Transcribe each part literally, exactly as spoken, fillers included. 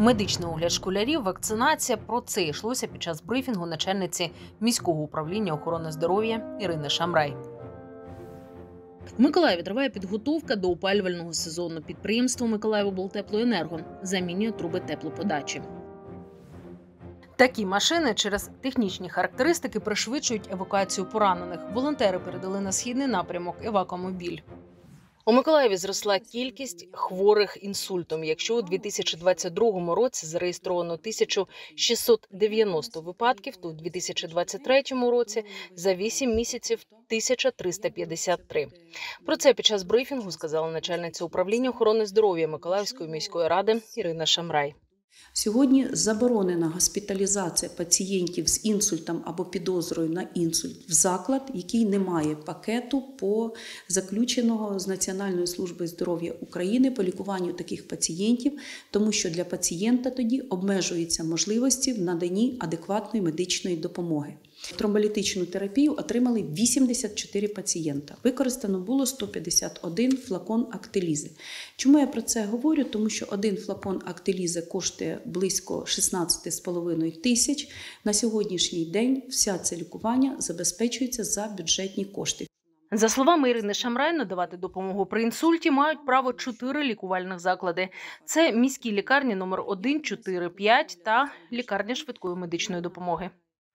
Медичний огляд школярів, вакцинація – про це йшлося під час брифінгу начальниці міського управління охорони здоров'я Ірини Шамрай. В Миколаєві триває підготовка до опалювального сезону. Підприємство «Миколаївоблтеплоенерго» замінює труби теплоподачі. Такі машини через технічні характеристики пришвидшують евакуацію поранених. Волонтери передали на східний напрямок евакомобіль. У Миколаєві зросла кількість хворих інсультом. Якщо у дві тисячі двадцять другому році зареєстровано тисячу шістсот дев'яносто випадків, то у дві тисячі двадцять третьому році за вісім місяців – тисяча триста п'ятдесят три. Про це під час брифінгу сказала начальниця управління охорони здоров'я Миколаївської міської ради Ірина Шамрай. Сьогодні заборонена госпіталізація пацієнтів з інсультом або підозрою на інсульт в заклад, який не має пакету по заключеного з Національної служби здоров'я України по лікуванню таких пацієнтів, тому що для пацієнта тоді обмежуються можливості в наданні адекватної медичної допомоги. Тромболітичну терапію отримали вісімдесят чотири пацієнта. Використано було сто п'ятдесят один флакон актелізи. Чому я про це говорю? Тому що один флакон актелізи коштує близько шістнадцять з половиною тисяч. На сьогоднішній день вся це лікування забезпечується за бюджетні кошти. За словами Ірини Шамрай, надавати допомогу при інсульті мають право чотири лікувальних заклади. Це міські лікарні номер один, чотири, п'ять та лікарня швидкої медичної допомоги.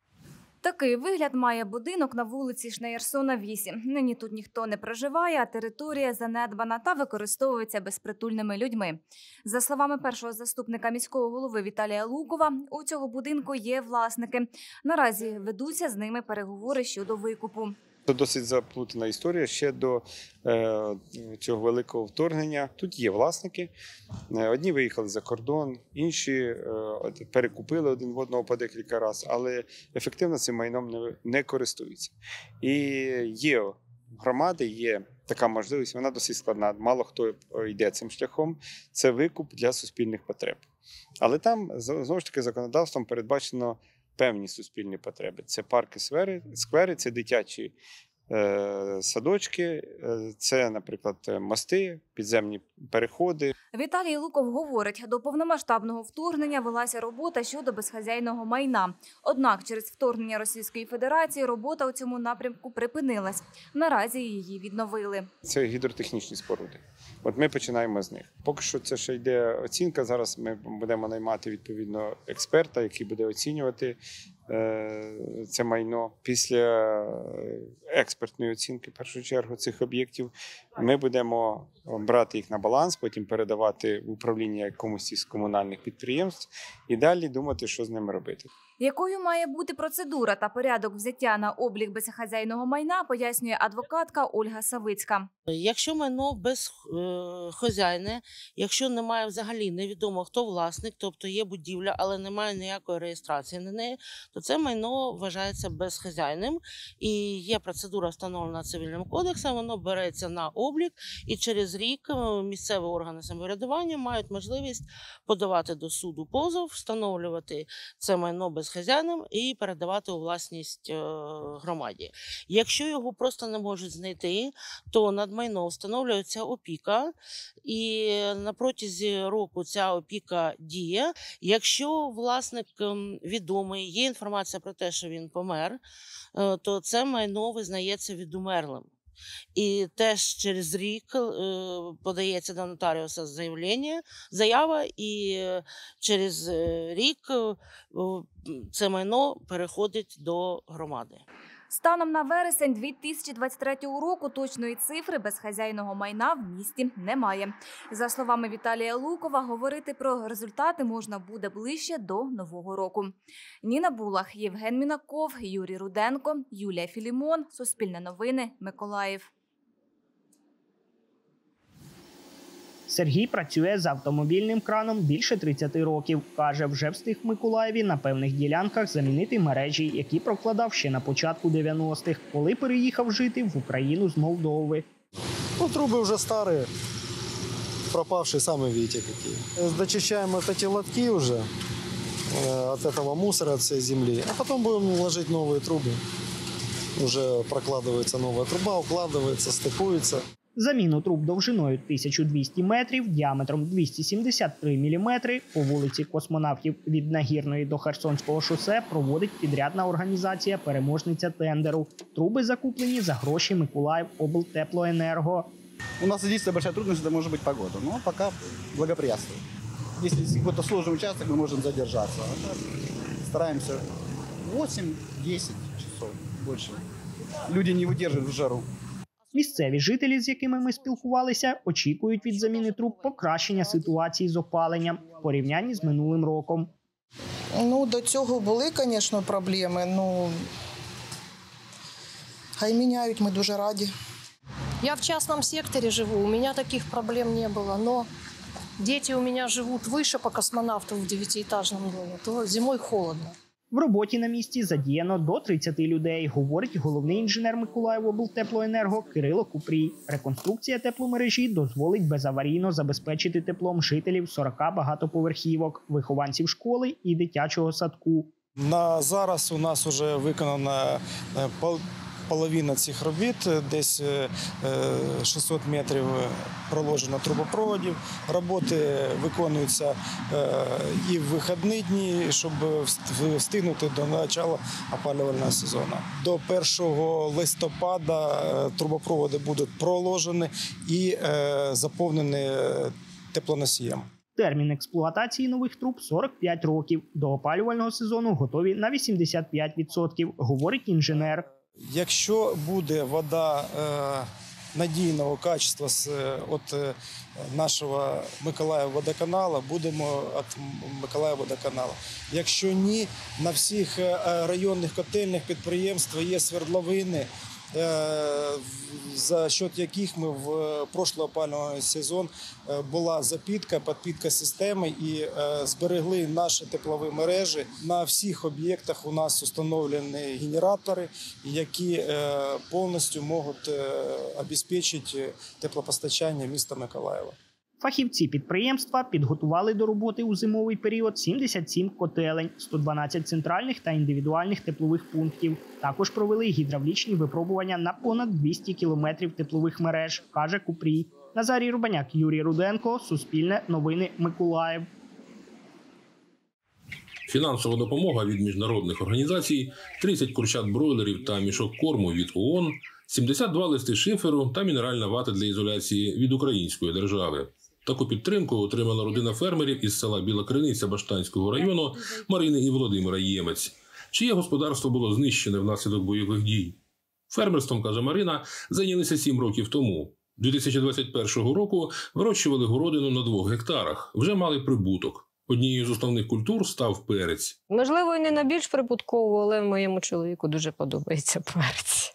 Такий вигляд має будинок на вулиці Шнеєрсона, вісім. Нині тут ніхто не проживає, а територія занедбана та використовується безпритульними людьми. За словами першого заступника міського голови Віталія Лукова, у цього будинку є власники. Наразі ведуться з ними переговори щодо викупу. Це досить заплутана історія ще до е, цього великого вторгнення. Тут є власники. Одні виїхали за кордон, інші е, перекупили один в одного по декілька разів, але ефективно цим майном не, не користуються. І є громади, є така можливість, вона досить складна. Мало хто йде цим шляхом. Це викуп для суспільних потреб. Але там, знову ж таки, законодавством передбачено певні суспільні потреби. Це парки, сквери, сквери це дитячі е, садочки, е, це, наприклад, мости, підземні переходи. Віталій Луков говорить, до повномасштабного вторгнення велася робота щодо безхазяйного майна. Однак через вторгнення Російської Федерації робота у цьому напрямку припинилась. Наразі її відновили. Це гідротехнічні споруди. От ми починаємо з них. Поки що це ще йде оцінка. Зараз ми будемо наймати відповідно експерта, який буде оцінювати е, це майно. Після експертної оцінки, в першу чергу, цих об'єктів, ми будемо брати їх на баланс, потім передавати в управління якомусь із комунальних підприємств і далі думати, що з ними робити. Якою має бути процедура та порядок взяття на облік безхазяйного майна, пояснює адвокатка Ольга Савицька. Якщо майно безхозяйне, якщо немає взагалі невідомо хто власник, тобто є будівля, але немає ніякої реєстрації на неї, то це майно вважається безхозяйним і є процедура встановлена Цивільним кодексом, воно береться на облік і через рік місцеві органи самоврядування мають можливість подавати до суду позов, встановлювати це майно безхозяйним і передавати у власність громаді. Якщо його просто не можуть знайти, то над майно встановлюється опіка, і на протязі року ця опіка діє. Якщо власник відомий, є інформація про те, що він помер, то це майно визнається відумерлим. І теж через рік подається до нотаріуса заявлення, заява, і через рік це майно переходить до громади. Станом на вересень дві тисячі двадцять третього року точної цифри безхазяйного майна в місті немає. За словами Віталія Лукова, говорити про результати можна буде ближче до Нового року. Ніна Булах, Євген Мінаков, Юрій Руденко, Юлія Філімон. Суспільне новини, Миколаїв. Сергій працює з автомобільним краном більше тридцяти років. Каже, вже встиг в Миколаєві на певних ділянках замінити мережі, які прокладав ще на початку дев'яностих, коли переїхав жити в Україну з Молдови. Ну, трубы уже старые, пропавшие, сами видите какие. Дочищаем вот эти лотки уже э, от этого мусора, от всей земли. А потом будем ложить новые трубы. Уже прокладывается новая труба, укладывается, стыкуется. Заміну труб довжиною тисяча двісті метрів, діаметром двісті сімдесят три міліметри по вулиці Космонавтів від Нагірної до Херсонського шосе проводить підрядна організація «Переможниця тендеру». Труби закуплені за гроші Миколаївоблтеплоенерго. У нас единственная большая трудность – это может быть погода, но пока благоприятствует. Если какой-то сложный участок, мы можем задержаться. А так стараемся восемь-десять часов, больше. Люди не выдерживают в жару. Місцеві жителі, з якими ми спілкувалися, очікують від заміни труб покращення ситуації з опаленням в порівнянні з минулим роком. Ну, до цього були, звісно, проблеми, ну, хай міняють, ми дуже раді. Я в частном секторе живу, у меня таких проблем не было, но дети у меня живут выше по Космонавту в девятиэтажном доме, то зимой холодно. В роботі на місці задіяно до тридцяти людей, говорить головний інженер Миколаївоблтеплоенерго Кирило Купрій. Реконструкція тепломережі дозволить безаварійно забезпечити теплом жителів сорока багатоповерхівок, вихованців школи і дитячого садку. На зараз у нас вже виконана половина цих робіт, десь шістсот метрів проложено трубопроводів. Роботи виконуються і в вихідні дні, щоб встигнути до початку опалювального сезону. До першого листопада трубопроводи будуть проложені і заповнені теплоносієм. Термін експлуатації нових труб – сорок п'ять років. До опалювального сезону готові на вісімдесят п'ять відсотків, говорить інженер. Якщо буде вода е, надійного качества з от е, нашого Миколаївводоканалу, будемо від Миколаївводоканалу. Якщо ні, на всіх районних котельних підприємств є свердловини, за счет яких ми в прошлий опалювальний сезон була запітка, підпітка системи і зберегли наші теплові мережі. На всіх об'єктах у нас встановлені генератори, які повністю можуть забезпечити теплопостачання міста Миколаєва. Фахівці підприємства підготували до роботи у зимовий період сімдесят сім котелень, сто дванадцять центральних та індивідуальних теплових пунктів. Також провели гідравлічні випробування на понад двісті кілометрів теплових мереж, каже Купрій. Назарій Рубаняк, Юрій Руденко, Суспільне новини, Миколаїв. Фінансова допомога від міжнародних організацій, тридцять курчат-бройлерів та мішок корму від ООН, сімдесят два листи шиферу та мінеральна вата для ізоляції від української держави. Таку підтримку отримала родина фермерів із села Біла Криниця Баштанського району Марини і Володимира Ємець, чиє господарство було знищене внаслідок бойових дій. Фермерством, каже Марина, зайнялися сім років тому. дві тисячі двадцять першого року вирощували городину на двох гектарах, вже мали прибуток. Однією з основних культур став перець. Можливо, і не на більш прибуткову, але моєму чоловіку дуже подобається перець.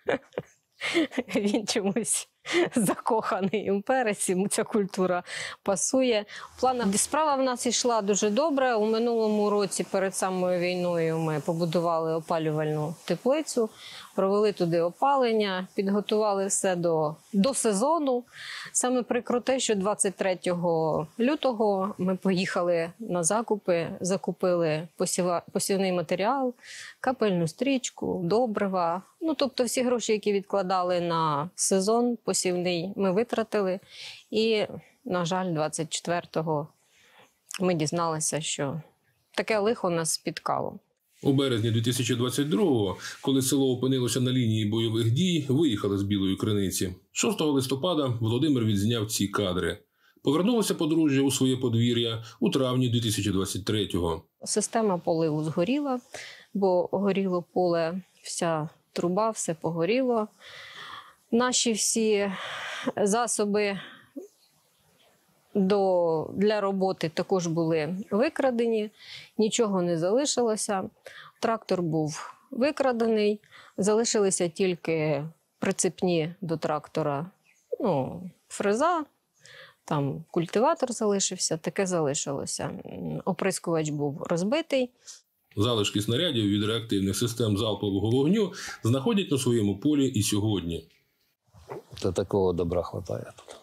Він чомусь закоханий у перець, йому ця культура пасує. В планах справа в нас йшла дуже добре. У минулому році перед самою війною ми побудували опалювальну теплицю, провели туди опалення, підготували все до, до сезону. Саме прикро те, що двадцять третього лютого ми поїхали на закупи, закупили посіва, посівний матеріал, капельну стрічку, добрива. Ну, тобто всі гроші, які відкладали на сезон посівний, ми витратили. І, на жаль, двадцять четвертого ми дізналися, що таке лихо нас спіткало. У березні дві тисячі двадцять другого, коли село опинилося на лінії бойових дій, виїхали з Білої Криниці. шостого листопада Володимир відзняв ці кадри. Повернулося подружжя у своє подвір'я у травні дві тисячі двадцять третього. Система поливу згоріла, бо горіло поле, вся труба, все погоріло. Наші всі засоби до, для роботи також були викрадені, нічого не залишилося. Трактор був викрадений, залишилися тільки прицепні до трактора, ну, фреза, там культиватор залишився, таке залишилося. Оприскувач був розбитий. Залишки снарядів від реактивних систем залпового вогню знаходять на своєму полі і сьогодні. Та такого добра хватає тут.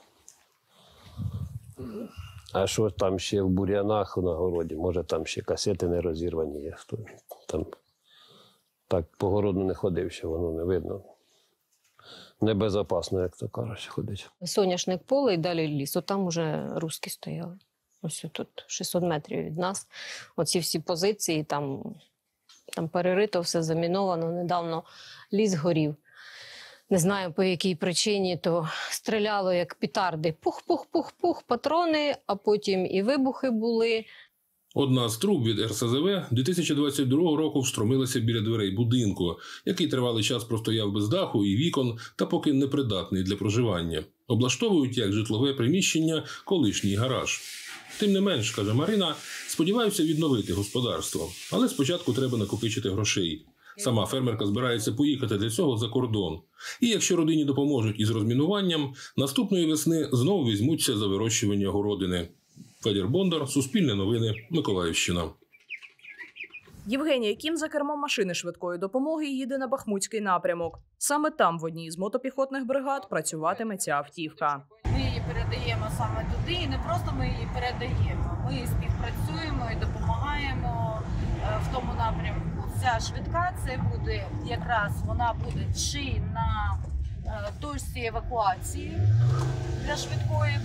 А що там ще в бур'янах на городі? Може там ще касети не розірвані є. Там так по городу не ходив, що воно не видно. небезпечно, як то кажуть, ходить. Соняшник поле і далі ліс. От там уже русські стояли. Ось тут шістсот метрів від нас. Оці всі позиції, там, там перерито, все заміновано. Недавно ліс горів. Не знаю, по якій причині, то стріляло як петарди. Пух-пух-пух-пух, патрони, а потім і вибухи були. Одна з труб від ер ес зет ве дві тисячі двадцять другого року встромилася біля дверей будинку, який тривалий час простояв без даху і вікон та поки непридатний для проживання. Облаштовують як житлове приміщення колишній гараж. Тим не менш, каже Марина, сподіваються відновити господарство. Але спочатку треба накопичити грошей. Сама фермерка збирається поїхати для цього за кордон. І якщо родині допоможуть із розмінуванням, наступної весни знову візьмуться за вирощування городини. Федір Бондар, Суспільне новини, Миколаївщина. Євгенія Кім за кермом машини швидкої допомоги їде на Бахмутський напрямок. Саме там в одній з мотопіхотних бригад працюватиме ця автівка. Ми її передаємо саме туди, і не просто ми її передаємо. Ми співпрацюємо і допомагаємо в тому напрямку. Ця швидка, це буде якраз, вона буде чи на точці евакуації для швидкої.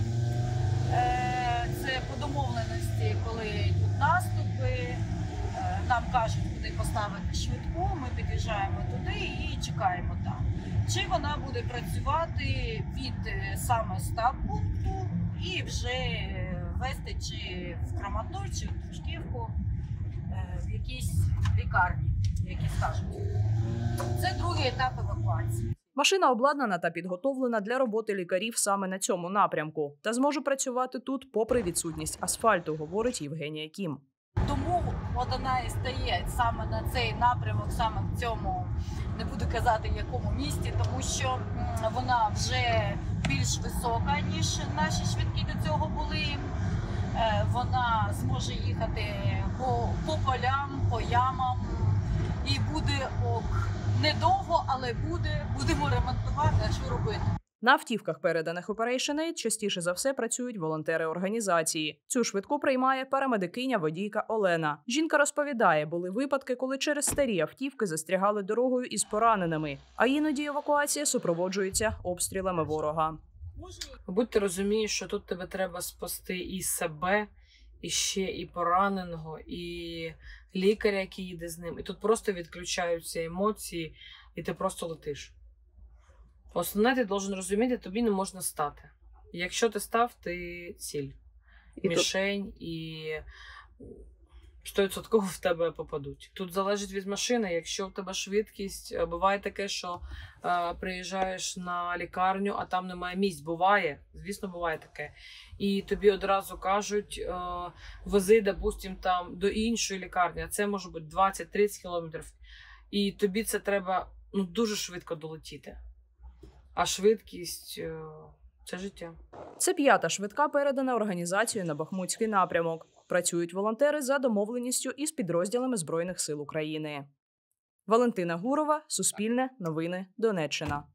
Це по домовленості, коли йдуть наступи, нам кажуть, куди поставити швидку, ми під'їжджаємо туди і чекаємо там. Чи вона буде працювати від саме стаб-пункту і вже вести чи в Краматорськ, чи в Дружківку, в якійсь лікарні, які скажуть. Це другий етап евакуації. Машина обладнана та підготовлена для роботи лікарів саме на цьому напрямку та зможе працювати тут попри відсутність асфальту, говорить Євгенія Кім. Тому от вона і стає саме на цей напрямок, саме в цьому, не буду казати, в якому місті, тому що вона вже більш висока, ніж наші швидкі до цього були. Вона зможе їхати по, по полям, по ямам і буде ок. Недовго, але буде, будемо ремонтувати, а що робити. На автівках, переданих Operation Aid, частіше за все працюють волонтери організації. Цю швидку приймає парамедикиня-водійка Олена. Жінка розповідає, були випадки, коли через старі автівки застрягали дорогою із пораненими, а іноді евакуація супроводжується обстрілами ворога. Мабуть, ти розумієш, що тут тебе треба спасти і себе, і ще і пораненого, і лікаря, який їде з ним. І тут просто відключаються емоції, і ти просто летиш. Основне, ти должен розуміти, тобі не можна стати. Якщо ти став, ти ціль. І мішень, тут... і сто відсотків в тебе попадуть. Тут залежить від машини. Якщо в тебе швидкість, буває таке, що е, приїжджаєш на лікарню, а там немає місць. Буває, звісно, буває таке. І тобі одразу кажуть, е, вези, допустим, там до іншої лікарні, а це може бути двадцять-тридцять кілометрів. І тобі це треба ну, дуже швидко долетіти. А швидкість е, – це життя. Це п'ята швидка, передана організацією на Бахмутський напрямок. Працюють волонтери за домовленістю із підрозділами Збройних сил України. Валентина Гурова, Суспільне, Новини, Донеччина.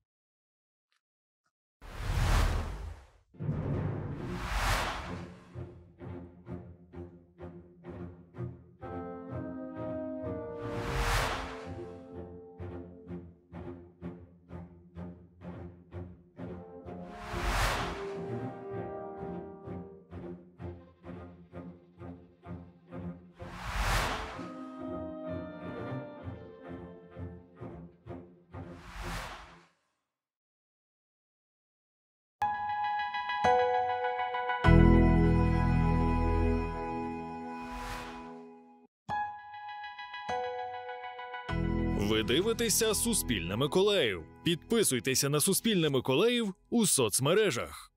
Ви дивитеся Суспільне Миколаїв. Підписуйтеся на Суспільне Миколаїв у соцмережах.